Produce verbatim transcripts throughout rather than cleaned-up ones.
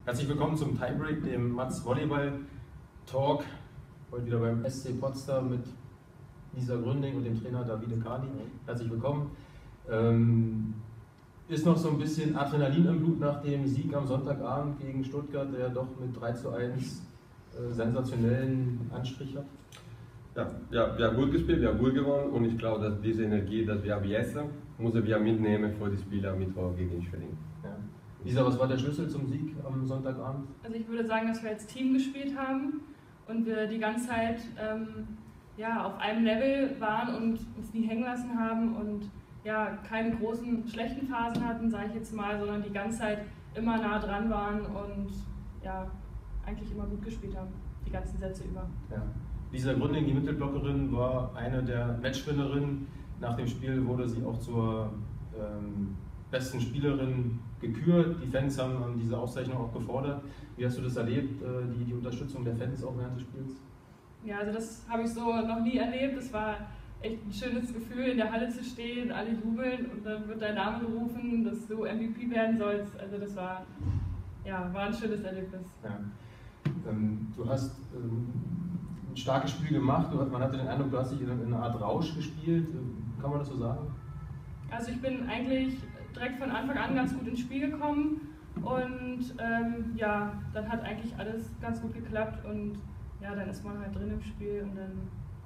Herzlich willkommen zum Tiebreak, dem Matz Volleyball Talk. Heute wieder beim S C Potsdam mit Lisa Gründing und dem Trainer Davide Kali. Herzlich willkommen. Ähm, ist noch so ein bisschen Adrenalin im Blut nach dem Sieg am Sonntagabend gegen Stuttgart, der doch mit drei zu eins äh, sensationellen Anstrich hat? Ja, ja, wir haben gut gespielt, wir haben gut gewonnen und ich glaube, dass diese Energie, die wir haben jetzt, müssen wir mitnehmen für die Spiele am Mittwoch gegen Schwerin. Ja. Lisa, was war der Schlüssel zum Sieg am Sonntagabend? Also ich würde sagen, dass wir als Team gespielt haben und wir die ganze Zeit ähm, ja, auf einem Level waren und uns nie hängen lassen haben und ja, keine großen schlechten Phasen hatten, sage ich jetzt mal, sondern die ganze Zeit immer nah dran waren und ja, eigentlich immer gut gespielt haben, die ganzen Sätze über. Ja. Lisa Gründing, die Mittelblockerin, war eine der Matchwinnerinnen. Nach dem Spiel wurde sie auch zur ähm, besten Spielerin gekürt. Die Fans haben diese Auszeichnung auch gefordert. Wie hast du das erlebt, die, die Unterstützung der Fans auch während des Spiels? Ja, also das habe ich so noch nie erlebt. Es war echt ein schönes Gefühl, in der Halle zu stehen, alle jubeln und dann wird dein Name gerufen, dass du M V P werden sollst. Also das war, ja, war ein schönes Erlebnis. Ja. Ähm, du hast ähm, ein starkes Spiel gemacht. Du, man hatte den Eindruck, du hast dich in, in einer Art Rausch gespielt. Kann man das so sagen? Also ich bin eigentlich direkt von Anfang an ganz gut ins Spiel gekommen und ähm, ja, dann hat eigentlich alles ganz gut geklappt und ja, dann ist man halt drin im Spiel und dann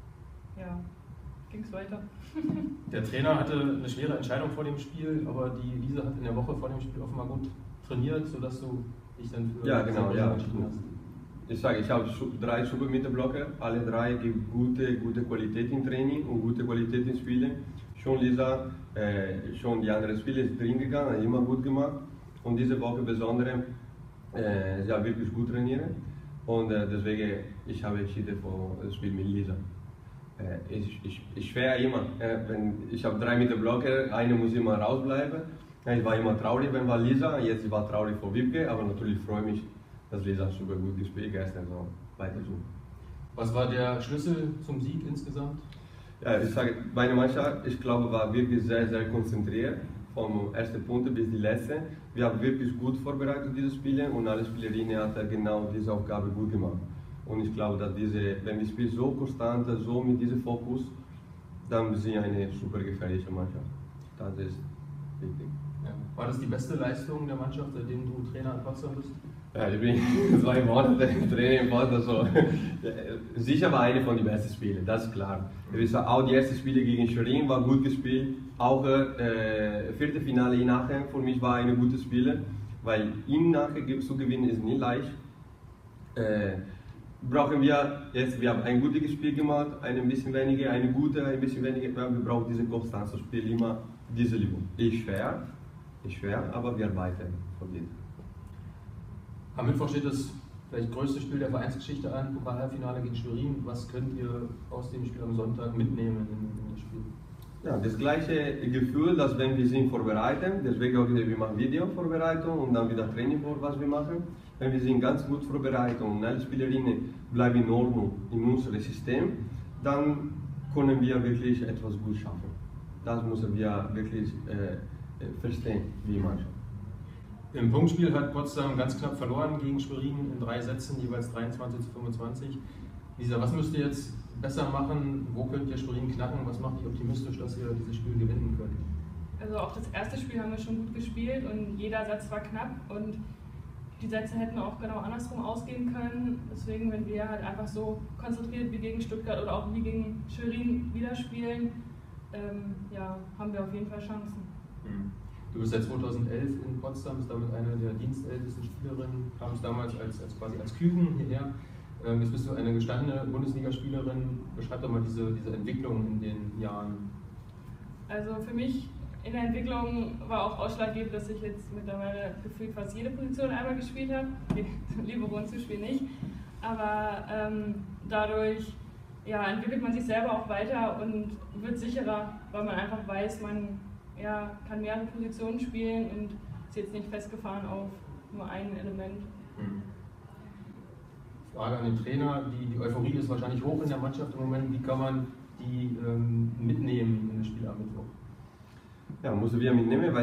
ja, ging es weiter. Der Trainer hatte eine schwere Entscheidung vor dem Spiel, aber die Lisa hat in der Woche vor dem Spiel offenbar gut trainiert, sodass du dich dann für ja, genau, ja. entschieden hast. Ich sage, ich habe drei super Mittelblocker, alle drei geben gute, gute Qualität im Training und gute Qualität im Spielen. Schon Lisa, äh, schon die anderen Spiele ist drin gegangen, hat immer gut gemacht und diese Woche besonders, äh, sie hat wirklich gut trainiert und äh, deswegen ich habe entschieden für das Spiel mit Lisa. Äh, ich, ich, ich schwer immer, äh, wenn ich habe drei Mittelblocker, eine muss immer rausbleiben. Ich war immer traurig, wenn war Lisa, jetzt war traurig vor Wiebke, aber natürlich freue ich mich, dass Lisa super gut gespielt hat gestern, so weiter so. Was war der Schlüssel zum Sieg insgesamt? Ja, ich sage, meine Mannschaft, ich glaube, war wirklich sehr, sehr konzentriert, vom ersten Punkt bis die letzte. Wir haben wirklich gut vorbereitet diese Spiele und alle Spielerinnen haben genau diese Aufgabe gut gemacht. Und ich glaube, dass diese, wenn wir spielen so konstant, so mit diesem Fokus, dann sind wir eine super gefährliche Mannschaft. Das ist wichtig. Ja. War das die beste Leistung der Mannschaft, seitdem du Trainer in Potsdam bist? Ja, ich bin zwei Monate Trainer in Potsdam. So. Sicher war eine von den besten Spielen, das ist klar. Auch die ersten Spiele gegen Schwerin war gut gespielt. Auch äh, vierte Finale in Aachen für mich war ein gutes Spiel, weil in Aachen zu gewinnen ist nicht leicht. Äh, brauchen wir jetzt, wir haben ein gutes Spiel gemacht, ein bisschen weniger, eine gute, ein bisschen weniger. Wir brauchen diese Konstanz zu spielen, immer diese Liebe. Ist schwer, ist schwer, aber wir arbeiten von dem. Am Mittwoch steht das vielleicht größte Spiel der Vereinsgeschichte an, Pokal-Halbfinale gegen Schwerin. Was könnt ihr aus dem Spiel am Sonntag mitnehmen in, in das Spiel? Ja, das gleiche Gefühl, dass wenn wir sind vorbereitet, deswegen auch wir machen Videovorbereitung und dann wieder Training vor, was wir machen. Wenn wir sind ganz gut vorbereitet und alle Spielerinnen bleiben in Ordnung in unserem System, dann können wir wirklich etwas gut schaffen. Das müssen wir wirklich äh, verstehen, wie Mannschaft. Im Punktspiel hat Potsdam ganz knapp verloren gegen Schwerin in drei Sätzen, jeweils dreiundzwanzig zu fünfundzwanzig. Lisa, was müsst ihr jetzt besser machen? Wo könnt ihr Schwerin knacken? Was macht dich optimistisch, dass ihr dieses Spiel gewinnen könnt? Also auch das erste Spiel haben wir schon gut gespielt und jeder Satz war knapp und die Sätze hätten auch genau andersrum ausgehen können. Deswegen, wenn wir halt einfach so konzentriert wie gegen Stuttgart oder auch wie gegen Schwerin wieder spielen, ähm, ja, haben wir auf jeden Fall Chancen. Mhm. Du bist seit zweitausendelf in Potsdam, bist damit eine der dienstältesten Spielerinnen, kamst damals als, als, quasi als Küken hierher. Ähm, jetzt bist du eine gestandene Bundesligaspielerin. Beschreib doch mal diese, diese Entwicklung in den Jahren. Also für mich in der Entwicklung war auch ausschlaggebend, dass ich jetzt mittlerweile gefühlt fast jede Position einmal gespielt habe. Libero und Zuspiel nicht. Aber ähm, dadurch ja, entwickelt man sich selber auch weiter und wird sicherer, weil man einfach weiß, man ja, kann mehrere Positionen spielen und ist jetzt nicht festgefahren auf nur ein Element. Mhm. Frage an den Trainer, die, die Euphorie ist wahrscheinlich hoch in der Mannschaft im Moment. Wie kann man die ähm, mitnehmen in das Spiel am Mittwoch? Ja, müssen wir mitnehmen, weil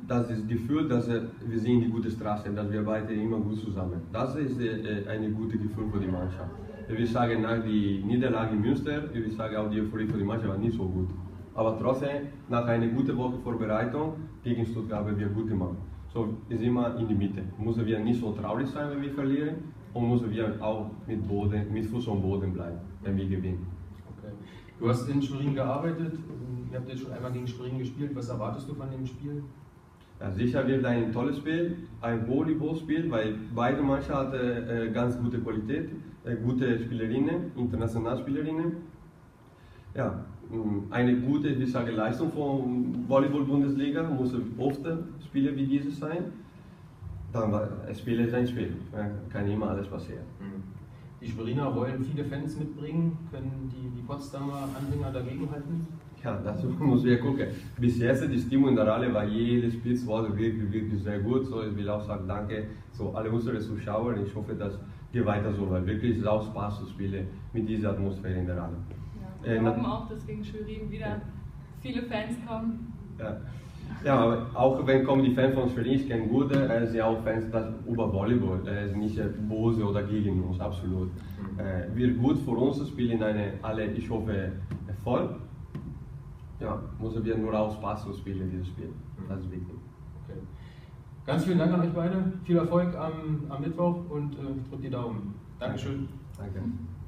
das ist das Gefühl, dass äh, wir sind die gute Straße, dass wir beide immer gut zusammen. Das ist äh, ein gutes Gefühl für die Mannschaft. Ich will sagen, nach der Niederlage in Münster, ich will sagen, auch die Euphorie für die Mannschaft war nicht so gut. Aber trotzdem, nach einer guten Woche Vorbereitung gegen Stuttgart haben wir gut gemacht. So ist immer in die Mitte. Müssen wir nicht so traurig sein, wenn wir verlieren, und müssen wir auch mit, Boden, mit Fuß am Boden bleiben, wenn wir gewinnen. Okay. Du hast in Schwerin gearbeitet, ihr habt jetzt schon einmal gegen Schwerin gespielt. Was erwartest du von dem Spiel? Ja, sicher wird ein tolles Spiel, ein Volleyballspiel, weil beide Mannschaften äh, ganz gute Qualität, äh, gute Spielerinnen, internationale Spielerinnen. Ja, eine gute, ich sage, Leistung von Volleyball-Bundesliga muss oft Spiele wie diese sein. Dann war ein Spiel ist ein Spiel, kann immer alles passieren. Die Schweriner wollen viele Fans mitbringen, können die, die Potsdamer Anhänger dagegenhalten? Ja, dazu müssen wir gucken. Bis jetzt die Stimmung in der Halle war jedes Spiel war wirklich, wirklich sehr gut. So, ich will auch sagen, danke so alle unsere Zuschauer. Ich hoffe, dass geht weiter so, weil wirklich ist es auch Spaß zu spielen mit dieser Atmosphäre in der Halle. Ja, wir äh, hoffen auch, dass gegen Schwerin wieder ja. viele Fans kommen. Ja. Ja, aber auch wenn kommen die Fans von Schwerin, ich kenne gute, er sind auch Fans das über Volleyball, er ist nicht böse oder gegen uns, absolut. Mhm. Äh, wird gut für uns zu spielen, eine alle, ich hoffe, voll. Ja, müssen wir nur auch Spaß zu spielen, dieses Spiel, das ist wichtig. Okay. Ganz vielen Dank an euch beide, viel Erfolg am, am Mittwoch und äh, drückt die Daumen. Dankeschön. Danke.